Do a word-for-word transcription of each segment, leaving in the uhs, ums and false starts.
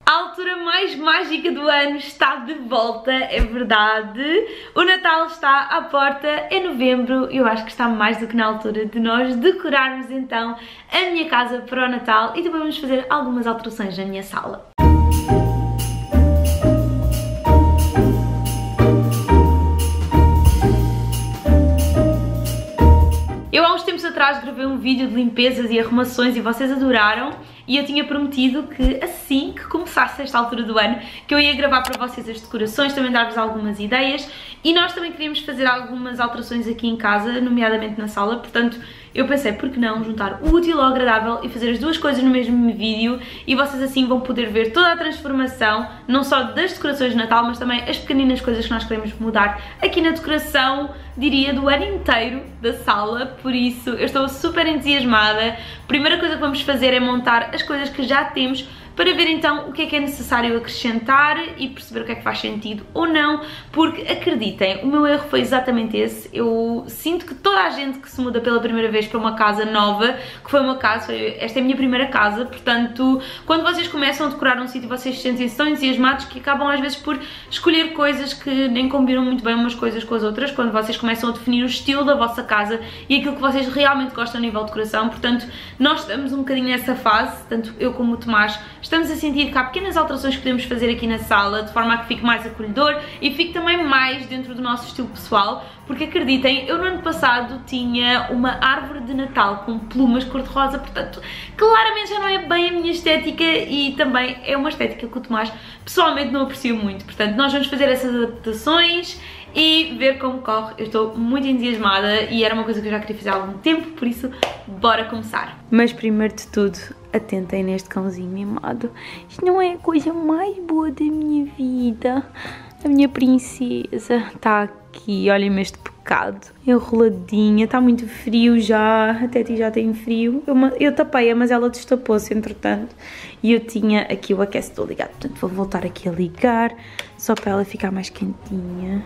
A altura mais mágica do ano está de volta, é verdade. O Natal está à porta, é novembro e eu acho que está mais do que na altura de nós decorarmos então a minha casa para o Natal e também vamos fazer algumas alterações na minha sala. Eu há uns tempos atrás gravei um vídeo de limpezas e arrumações e vocês adoraram. E eu tinha prometido que assim que começasse esta altura do ano que eu ia gravar para vocês as decorações, também dar-vos algumas ideias e nós também queríamos fazer algumas alterações aqui em casa, nomeadamente na sala, portanto eu pensei, por que não juntar o útil ao agradável e fazer as duas coisas no mesmo vídeo e vocês assim vão poder ver toda a transformação, não só das decorações de Natal, mas também as pequeninas coisas que nós queremos mudar aqui na decoração, diria, do ano inteiro da sala, por isso eu estou super entusiasmada. Primeira coisa que vamos fazer é montar as coisas que já temos para ver então o que é que é necessário acrescentar e perceber o que é que faz sentido ou não, porque acreditem, o meu erro foi exatamente esse. Eu sinto que toda a gente que se muda pela primeira vez para uma casa nova, que foi o meu caso, foi, esta é a minha primeira casa, portanto, quando vocês começam a decorar um sítio, vocês se sentem tão entusiasmados que acabam às vezes por escolher coisas que nem combinam muito bem umas coisas com as outras, quando vocês começam a definir o estilo da vossa casa e aquilo que vocês realmente gostam a nível de decoração. Portanto, nós estamos um bocadinho nessa fase, tanto eu como o Tomás, estamos a sentir que há pequenas alterações que podemos fazer aqui na sala, de forma a que fique mais acolhedor e fique também mais dentro do nosso estilo pessoal, porque acreditem, eu no ano passado tinha uma árvore de Natal com plumas cor-de-rosa, portanto, claramente já não é bem a minha estética e também é uma estética que o Tomás pessoalmente não aprecio muito, portanto, nós vamos fazer essas adaptações e ver como corre. Eu estou muito entusiasmada e era uma coisa que eu já queria fazer há algum tempo, por isso, bora começar. Mas primeiro de tudo, atentem neste cãozinho mimado. Isto não é a coisa mais boa da minha vida. A minha princesa está aqui, olhem-me este pecado. Enroladinha, está muito frio já, até ti já tem frio. Eu, eu tapei-a, mas ela destapou-se entretanto. E eu tinha aqui o aquecedor ligado, portanto vou voltar aqui a ligar, só para ela ficar mais quentinha.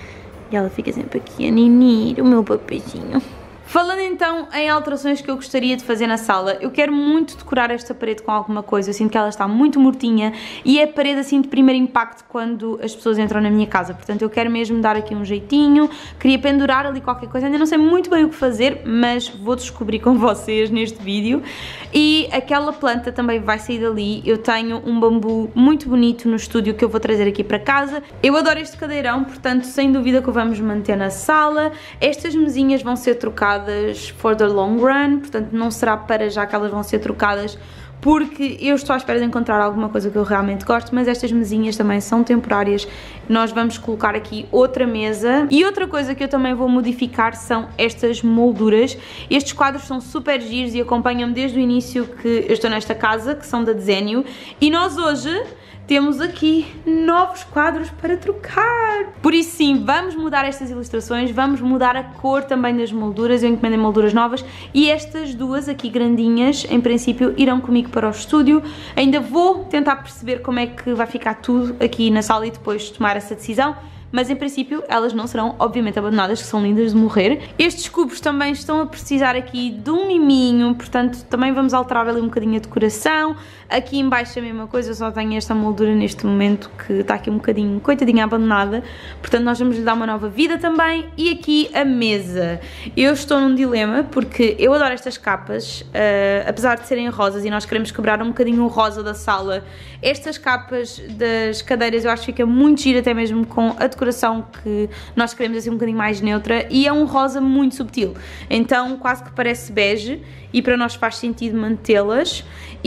E ela fica sempre aqui a ninir, o meu papezinho. Falando então em alterações que eu gostaria de fazer na sala, eu quero muito decorar esta parede com alguma coisa, eu sinto que ela está muito mortinha e é a parede assim de primeiro impacto quando as pessoas entram na minha casa, portanto eu quero mesmo dar aqui um jeitinho, queria pendurar ali qualquer coisa, ainda não sei muito bem o que fazer, mas vou descobrir com vocês neste vídeo. E aquela planta também vai sair dali, eu tenho um bambu muito bonito no estúdio que eu vou trazer aqui para casa, eu adoro este cadeirão, portanto sem dúvida que o vamos manter na sala. Estas mesinhas vão ser trocadas for the long run, portanto não será para já que elas vão ser trocadas, porque eu estou à espera de encontrar alguma coisa que eu realmente gosto, mas estas mesinhas também são temporárias. Nós vamos colocar aqui outra mesa. E outra coisa que eu também vou modificar são estas molduras. Estes quadros são super giros e acompanham-me desde o início que eu estou nesta casa, que são da Desenho, e nós hoje temos aqui novos quadros para trocar. Por isso sim, vamos mudar estas ilustrações, vamos mudar a cor também das molduras, eu encomendei molduras novas e estas duas aqui grandinhas, em princípio, irão comigo para o estúdio. Ainda vou tentar perceber como é que vai ficar tudo aqui na sala e depois tomar essa decisão. Mas em princípio elas não serão obviamente abandonadas, que são lindas de morrer. Estes cubos também estão a precisar aqui de um miminho, portanto também vamos alterar ali um bocadinho a decoração. Aqui em baixo é a mesma coisa, eu só tenho esta moldura neste momento que está aqui um bocadinho, coitadinha, abandonada, portanto nós vamos lhe dar uma nova vida também. E aqui a mesa, eu estou num dilema porque eu adoro estas capas, uh, apesar de serem rosas e nós queremos quebrar um bocadinho o rosa da sala, estas capas das cadeiras eu acho que fica muito giro, até mesmo com a decoração que nós queremos assim um bocadinho mais neutra, e é um rosa muito subtil, então quase que parece bege e para nós faz sentido mantê-las.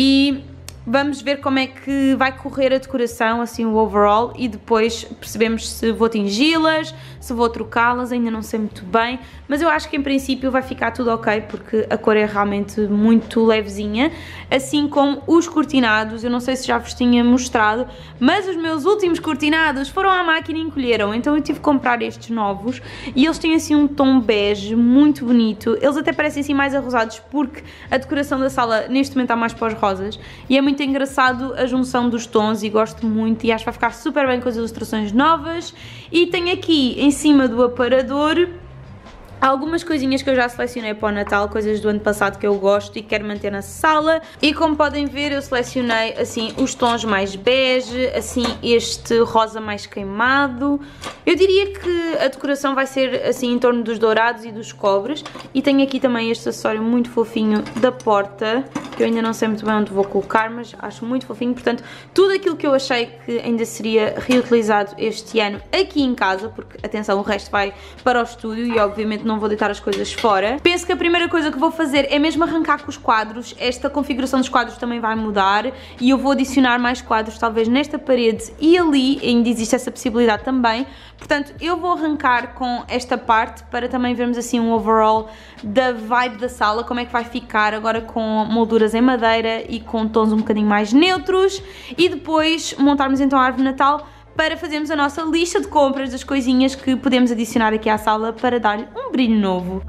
E vamos ver como é que vai correr a decoração, assim o overall, e depois percebemos se vou tingi-las, se vou trocá-las, ainda não sei muito bem, mas eu acho que em princípio vai ficar tudo ok, porque a cor é realmente muito levezinha, assim como os cortinados. Eu não sei se já vos tinha mostrado, mas os meus últimos cortinados foram à máquina e encolheram, então eu tive que comprar estes novos, e eles têm assim um tom bege muito bonito, eles até parecem assim mais arrosados, porque a decoração da sala neste momento está mais para os rosas, e é muito muito engraçado a junção dos tons e gosto muito e acho que vai ficar super bem com as ilustrações novas. E tenho aqui em cima do aparador Há algumas coisinhas que eu já selecionei para o Natal, coisas do ano passado que eu gosto e quero manter na sala. E como podem ver, eu selecionei assim os tons mais bege, assim este rosa mais queimado. Eu diria que a decoração vai ser assim em torno dos dourados e dos cobres. E tenho aqui também este acessório muito fofinho da porta, que eu ainda não sei muito bem onde vou colocar, mas acho muito fofinho. Portanto, tudo aquilo que eu achei que ainda seria reutilizado este ano aqui em casa, porque atenção, o resto vai para o estúdio e obviamente não vou deitar as coisas fora. Penso que a primeira coisa que vou fazer é mesmo arrancar com os quadros. Esta configuração dos quadros também vai mudar e eu vou adicionar mais quadros talvez nesta parede e ali, ainda existe essa possibilidade também. Portanto, eu vou arrancar com esta parte para também vermos assim um overall da vibe da sala, como é que vai ficar agora com molduras em madeira e com tons um bocadinho mais neutros, e depois montarmos então a árvore de Natal para fazermos a nossa lista de compras das coisinhas que podemos adicionar aqui à sala para dar-lhe um brilho novo.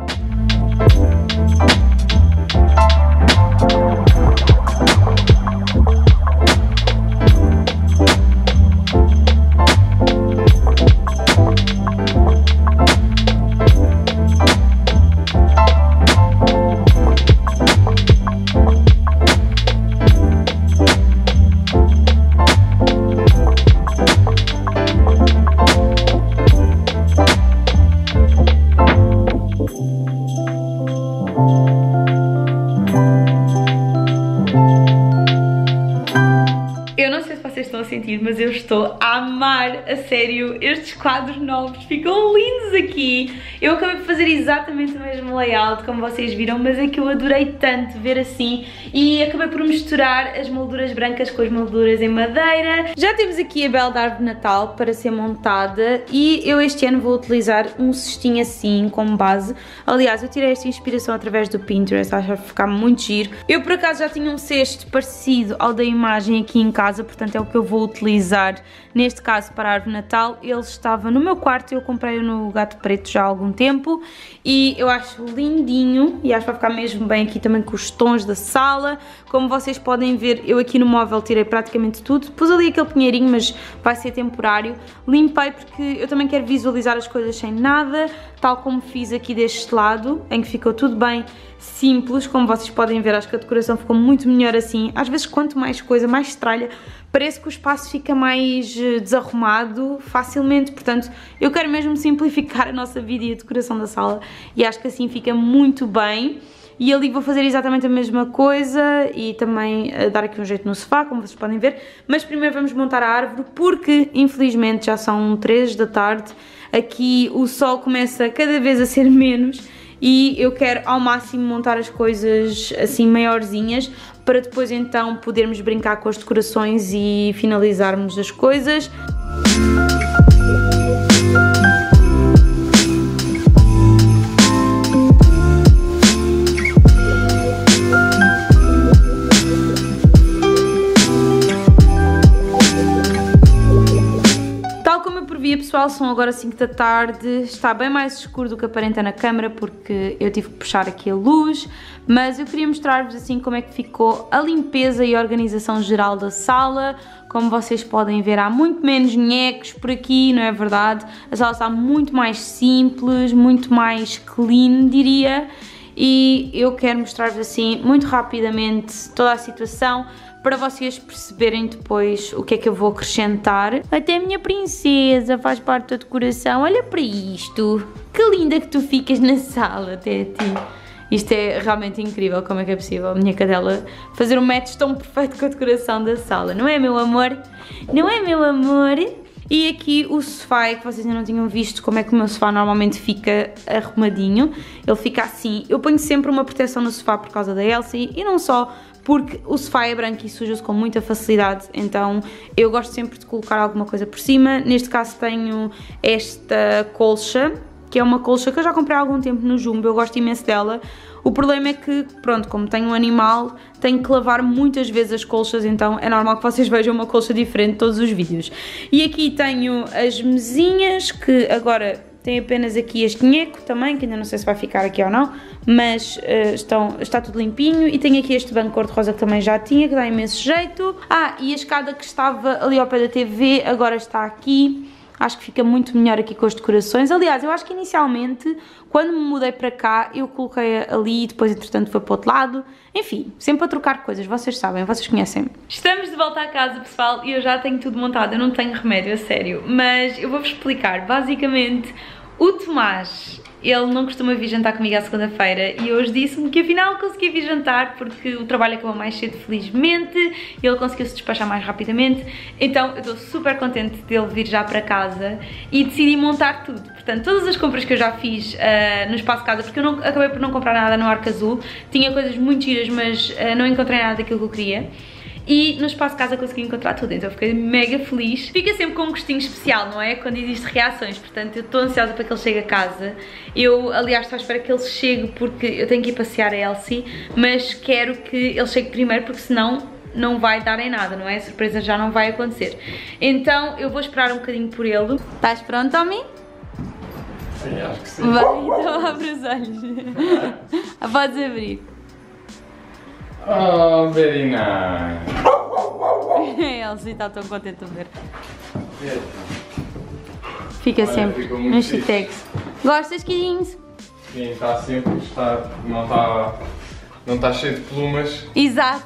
Mas eu estou a amar, a sério, estes quadros novos, ficam lindos aqui. Eu acabei de fazer exatamente o mesmo layout, como vocês viram, mas é que eu adorei tanto ver assim e acabei por misturar as molduras brancas com as molduras em madeira. Já temos aqui a bela árvore de Natal para ser montada e eu este ano vou utilizar um cestinho assim, como base. Aliás, eu tirei esta inspiração através do Pinterest, acho que vai ficar muito giro. Eu por acaso já tinha um cesto parecido ao da imagem aqui em casa, portanto é o que eu vou utilizar neste caso para a árvore de Natal. Ele estava no meu quarto, eu comprei-o no Gato Preto já há algum tempo e eu acho lindinho e acho que vai ficar mesmo bem aqui também com os tons da sala. Como vocês podem ver, eu aqui no móvel tirei praticamente tudo, pus ali aquele pinheirinho, mas vai ser temporário. Limpei porque eu também quero visualizar as coisas sem nada, tal como fiz aqui deste lado, em que ficou tudo bem simples. Como vocês podem ver, acho que a decoração ficou muito melhor assim. Às vezes quanto mais coisa, mais tralha, parece que o espaço fica mais desarrumado facilmente, portanto eu quero mesmo simplificar a nossa vida e a decoração da sala e acho que assim fica muito bem. E ali vou fazer exatamente a mesma coisa e também dar aqui um jeito no sofá, como vocês podem ver. Mas primeiro vamos montar a árvore porque infelizmente já são três da tarde, aqui o sol começa cada vez a ser menos e eu quero ao máximo montar as coisas assim maiorzinhas para depois então podermos brincar com as decorações e finalizarmos as coisas. Pessoal, são agora cinco da tarde, está bem mais escuro do que aparenta na câmera porque eu tive que puxar aqui a luz, mas eu queria mostrar-vos assim como é que ficou a limpeza e a organização geral da sala. Como vocês podem ver, há muito menos nhecos por aqui, não é verdade? A sala está muito mais simples, muito mais clean, diria, e eu quero mostrar-vos assim muito rapidamente toda a situação para vocês perceberem depois o que é que eu vou acrescentar. Até a minha princesa faz parte da decoração. Olha para isto. Que linda que tu ficas na sala, Teti. Isto é realmente incrível, como é que é possível a minha cadela fazer um match tão perfeito com a decoração da sala. Não é, meu amor? Não é, meu amor? E aqui o sofá, que vocês ainda não tinham visto como é que o meu sofá normalmente fica arrumadinho. Ele fica assim. Eu ponho sempre uma proteção no sofá por causa da Elsie e não só porque o sofá é branco e suja-se com muita facilidade, então eu gosto sempre de colocar alguma coisa por cima. Neste caso tenho esta colcha, que é uma colcha que eu já comprei há algum tempo no Jumbo, eu gosto imenso dela. O problema é que, pronto, como tenho um animal, tenho que lavar muitas vezes as colchas, então é normal que vocês vejam uma colcha diferente todos os vídeos. E aqui tenho as mesinhas, que agora tem apenas aqui este nheco também, que ainda não sei se vai ficar aqui ou não, mas uh, estão, está tudo limpinho. E tenho aqui este banco cor-de-rosa que também já tinha, que dá imenso jeito. Ah, e a escada que estava ali ao pé da T V agora está aqui. acho que fica muito melhor aqui com as decorações. Aliás, eu acho que inicialmente, quando me mudei para cá, eu coloquei ali e depois entretanto foi para o outro lado. Enfim, sempre a trocar coisas, vocês sabem, vocês conhecem-me. Estamos de volta à casa, pessoal, e eu já tenho tudo montado, eu não tenho remédio, a sério. Mas eu vou-vos explicar, basicamente, o Tomás, ele não costuma vir jantar comigo à segunda-feira e hoje disse-me que afinal consegui vir jantar porque o trabalho acabou mais cedo, felizmente, e ele conseguiu se despachar mais rapidamente. Então eu estou super contente dele vir já para casa e decidi montar tudo. Portanto, todas as compras que eu já fiz uh, no espaço casa, porque eu não, acabei por não comprar nada no Arco Azul, tinha coisas muito giras, mas uh, não encontrei nada daquilo que eu queria. E no espaço casa consegui encontrar tudo, então eu fiquei mega feliz. Fica sempre com um gostinho especial, não é? Quando existem reações, portanto eu estou ansiosa para que ele chegue a casa. Eu, aliás, estou à espera que ele chegue porque eu tenho que ir passear a Elsie, mas quero que ele chegue primeiro porque senão não vai dar em nada, não é? A surpresa já não vai acontecer. Então eu vou esperar um bocadinho por ele. Estás pronto, Tommy? Sim, acho que sim. Vai, então abre os olhos. Podes abrir. Oh, very nice. Elsie está tão contente de ver. Fica Olha, sempre no Chitex. Gostas, queridinhos? Sim, está sempre, está, não está, não está cheio de plumas. Exato.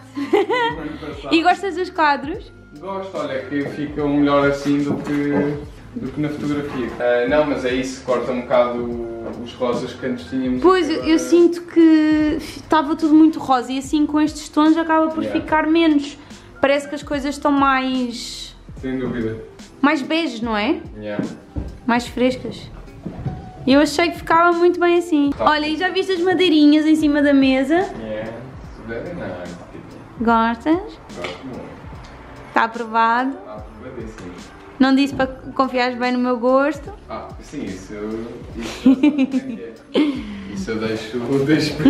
E gostas dos quadros? Gosto, olha, que ficam melhor assim do que, do que na fotografia. Uh, não, mas é isso, corta um bocado os rosas que antes tínhamos. Pois, eu, eu sinto que estava tudo muito rosa e assim com estes tons acaba por Yeah. ficar menos. Parece que as coisas estão mais... Sem dúvida. mais bege, não é? Yeah. Mais frescas. Eu achei que ficava muito bem assim. Tá. Olha, e já viste as madeirinhas em cima da mesa? Yeah, very nice. Gostas? Gosto muito. Está aprovado? Está aprovadíssimo. Não disse para confiares bem no meu gosto? Ah, sim, isso eu... Isso eu, isso eu deixo... deixo para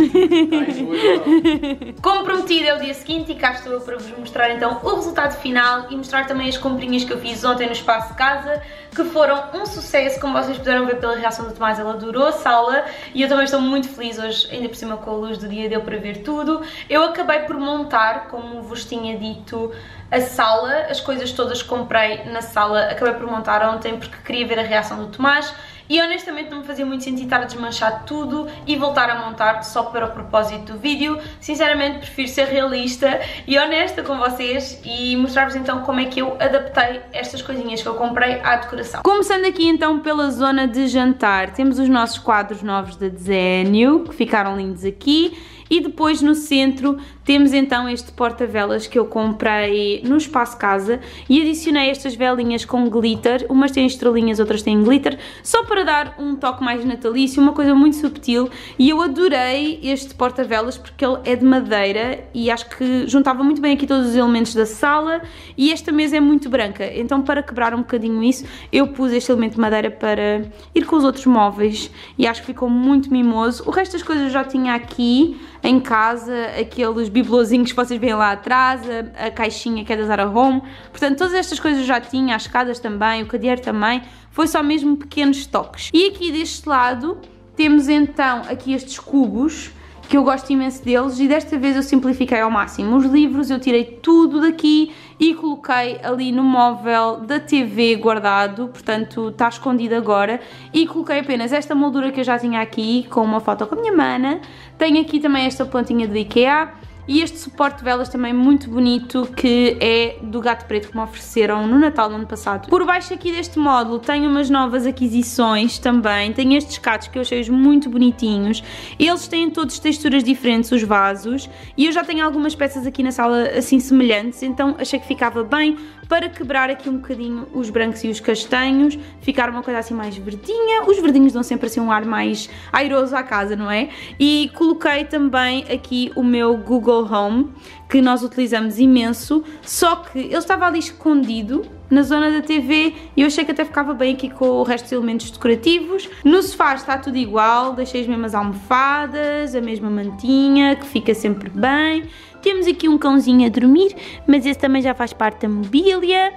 ti. Como prometido, é o dia seguinte e cá estou eu para vos mostrar então o resultado final e mostrar também as comprinhas que eu fiz ontem no espaço de casa, que foram um sucesso, como vocês puderam ver pela reação do Tomás, ele adorou a sala e eu também estou muito feliz hoje, ainda por cima com a luz do dia, deu para ver tudo. Eu acabei por montar, como vos tinha dito, a sala, as coisas todas que comprei na sala, acabei por montar ontem porque queria ver a reação do Tomás e honestamente não me fazia muito sentido estar a desmanchar tudo e voltar a montar só para o propósito do vídeo. Sinceramente prefiro ser realista e honesta com vocês e mostrar-vos então como é que eu adaptei estas coisinhas que eu comprei à decoração. Começando aqui então pela zona de jantar, temos os nossos quadros novos da Desenho, que ficaram lindos aqui. E depois no centro temos então este porta-velas que eu comprei no espaço casa e adicionei estas velinhas com glitter, umas têm estrelinhas, outras têm glitter, só para dar um toque mais natalício, uma coisa muito subtil, e eu adorei este porta-velas porque ele é de madeira e acho que juntava muito bem aqui todos os elementos da sala e esta mesa é muito branca, então para quebrar um bocadinho isso eu pus este elemento de madeira para ir com os outros móveis e acho que ficou muito mimoso. O resto das coisas eu já tinha aqui em casa, aqueles bibelozinhos que vocês veem lá atrás, a, a caixinha que é da Zara Home, portanto todas estas coisas eu já tinha, as escadas também, o cadeiro também, foi só mesmo pequenos toques. E aqui deste lado temos então aqui estes cubos, que eu gosto imenso deles e desta vez eu simplifiquei ao máximo. Os livros eu tirei tudo daqui e coloquei ali no móvel da T V guardado, portanto está escondido agora, e coloquei apenas esta moldura que eu já tinha aqui com uma foto com a minha mana. Tenho aqui também esta plantinha do IKEA e este suporte de velas também muito bonito que é do Gato Preto que me ofereceram no Natal do ano passado. Por baixo aqui deste módulo tenho umas novas aquisições também, tenho estes catos que eu achei muito bonitinhos, eles têm todos texturas diferentes, os vasos, e eu já tenho algumas peças aqui na sala assim semelhantes, então achei que ficava bem para quebrar aqui um bocadinho os brancos e os castanhos, ficar uma coisa assim mais verdinha. Os verdinhos dão sempre assim um ar mais airoso à casa, não é? E coloquei também aqui o meu Google Home, que nós utilizamos imenso, só que ele estava ali escondido na zona da T V e eu achei que até ficava bem aqui com o resto dos elementos decorativos. No sofá está tudo igual, deixei as mesmas almofadas, a mesma mantinha, que fica sempre bem. Temos aqui um cãozinho a dormir, mas esse também já faz parte da mobília.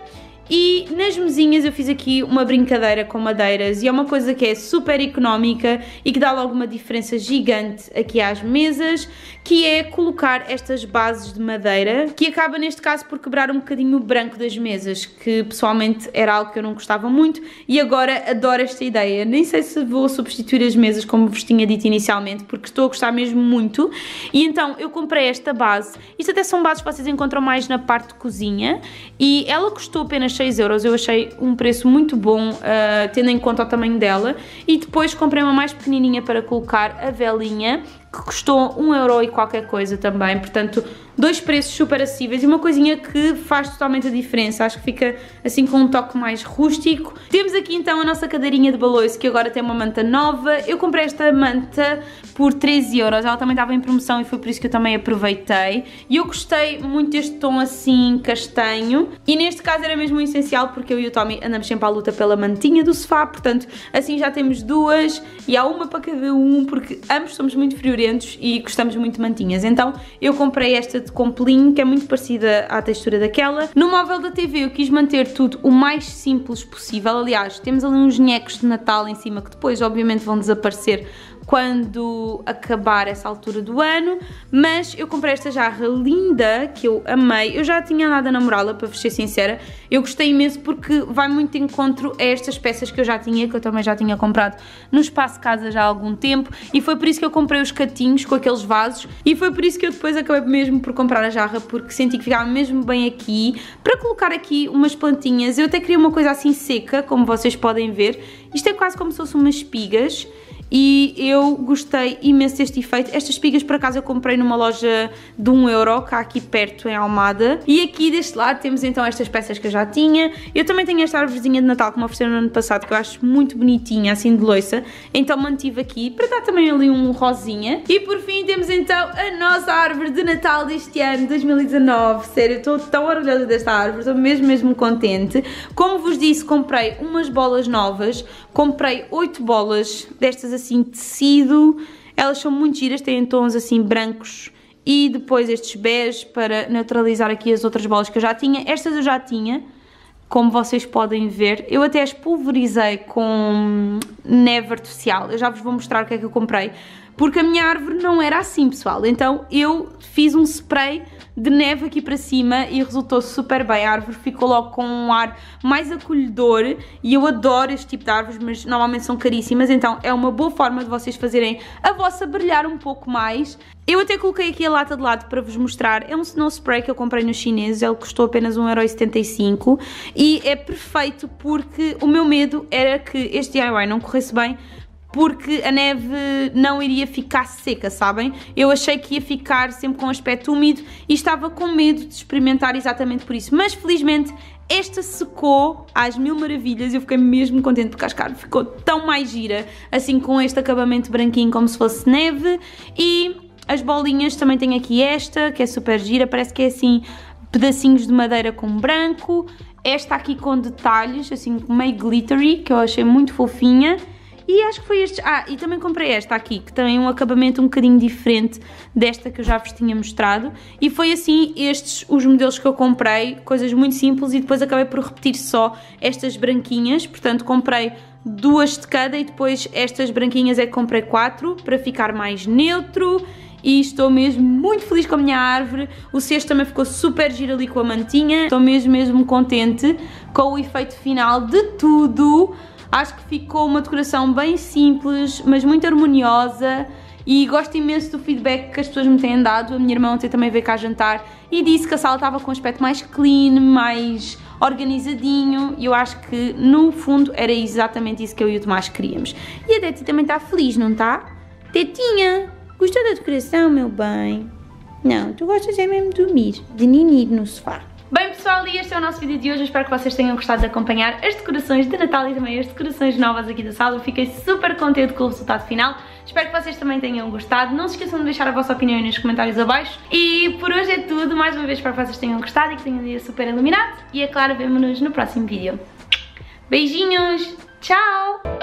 E nas mesinhas eu fiz aqui uma brincadeira com madeiras e é uma coisa que é super económica e que dá logo uma diferença gigante aqui às mesas, que é colocar estas bases de madeira, que acaba neste caso por quebrar um bocadinho o branco das mesas, que pessoalmente era algo que eu não gostava muito e agora adoro esta ideia. Nem sei se vou substituir as mesas como vos tinha dito inicialmente, porque estou a gostar mesmo muito. E então eu comprei esta base, isto até são bases que vocês encontram mais na parte de cozinha e ela custou apenas seis euros, eu achei um preço muito bom, uh, tendo em conta o tamanho dela. E depois comprei uma mais pequenininha para colocar a velinha, que custou um euro e qualquer coisa também, portanto dois preços super acessíveis e uma coisinha que faz totalmente a diferença, acho que fica assim com um toque mais rústico. Temos aqui então a nossa cadeirinha de baloiço, que agora tem uma manta nova. Eu comprei esta manta por treze euros, ela também estava em promoção e foi por isso que eu também aproveitei e eu gostei muito deste tom assim castanho e neste caso era mesmo essencial porque eu e o Tommy andamos sempre à luta pela mantinha do sofá, portanto assim já temos duas e há uma para cada um, porque ambos somos muito friorentos e gostamos muito de mantinhas. Então eu comprei esta de compelinho, que é muito parecida à textura daquela. No móvel da T V eu quis manter tudo o mais simples possível. Aliás, temos ali uns bonecos de Natal em cima que depois obviamente vão desaparecer quando acabar essa altura do ano, mas eu comprei esta jarra linda, que eu amei. Eu já tinha andado a namorá-la, para vos ser sincera. Eu gostei imenso porque vai muito de encontro a estas peças que eu já tinha, que eu também já tinha comprado no Espaço Casa já há algum tempo, e foi por isso que eu comprei os catinhos com aqueles vasos, e foi por isso que eu depois acabei mesmo por comprar a jarra, porque senti que ficava mesmo bem aqui, para colocar aqui umas plantinhas. Eu até queria uma coisa assim seca, como vocês podem ver. Isto é quase como se fossem umas espigas, e eu gostei imenso deste efeito. Estas espigas por acaso eu comprei numa loja de um euro, cá aqui perto em Almada. E aqui deste lado temos então estas peças que eu já tinha. Eu também tenho esta árvorezinha de Natal que me ofereceram no ano passado, que eu acho muito bonitinha, assim de loiça. Então mantive aqui, para dar também ali um rosinha. E por fim temos então a nossa árvore de Natal deste ano, dois mil e dezanove. Sério, eu estou tão orgulhosa desta árvore, estou mesmo, mesmo contente. Como vos disse, comprei umas bolas novas. Comprei oito bolas destas assim de tecido, elas são muito giras, têm tons assim brancos e depois estes bege para neutralizar aqui as outras bolas que eu já tinha. Estas eu já tinha, como vocês podem ver. Eu até as pulverizei com neve artificial, eu já vos vou mostrar o que é que eu comprei, porque a minha árvore não era assim, pessoal. Então eu fiz um spray de neve aqui para cima e resultou super bem. A árvore ficou logo com um ar mais acolhedor e eu adoro este tipo de árvores, mas normalmente são caríssimas, então é uma boa forma de vocês fazerem a vossa brilhar um pouco mais. Eu até coloquei aqui a lata de lado para vos mostrar. É um snow spray que eu comprei nos chineses, ele custou apenas um euro e setenta e cinco e é perfeito porque o meu medo era que este D I Y não corresse bem, porque a neve não iria ficar seca, sabem? Eu achei que ia ficar sempre com aspecto úmido e estava com medo de experimentar exatamente por isso. Mas felizmente esta secou às mil maravilhas e eu fiquei mesmo contente porque a árvore ficou tão mais gira, assim com este acabamento branquinho como se fosse neve. E as bolinhas também tem aqui esta, que é super gira, parece que é assim pedacinhos de madeira com branco. Esta aqui com detalhes, assim meio glittery, que eu achei muito fofinha. E acho que foi estes. Ah, e também comprei esta aqui, que tem um acabamento um bocadinho diferente desta que eu já vos tinha mostrado. E foi assim estes os modelos que eu comprei, coisas muito simples, e depois acabei por repetir só estas branquinhas. Portanto, comprei duas de cada e depois estas branquinhas é que comprei quatro, para ficar mais neutro. E estou mesmo muito feliz com a minha árvore. O cesto também ficou super giro ali com a mantinha. Estou mesmo, mesmo contente com o efeito final de tudo. Acho que ficou uma decoração bem simples, mas muito harmoniosa, e gosto imenso do feedback que as pessoas me têm dado. A minha irmã ontem também veio cá jantar e disse que a sala estava com um aspecto mais clean, mais organizadinho, e eu acho que no fundo era exatamente isso que eu e o Tomás queríamos. E a Teti também está feliz, não está? Tetinha, gostou da decoração, meu bem? Não, tu gostas é mesmo de dormir, de ninir no sofá. Bem pessoal, e este é o nosso vídeo de hoje. Eu espero que vocês tenham gostado de acompanhar as decorações de Natal e também as decorações novas aqui da sala. Eu fiquei super contente com o resultado final. Espero que vocês também tenham gostado. Não se esqueçam de deixar a vossa opinião aí nos comentários abaixo. E por hoje é tudo. Mais uma vez espero que vocês tenham gostado e que tenham um dia super iluminado. E é claro, vemo-nos no próximo vídeo. Beijinhos! Tchau!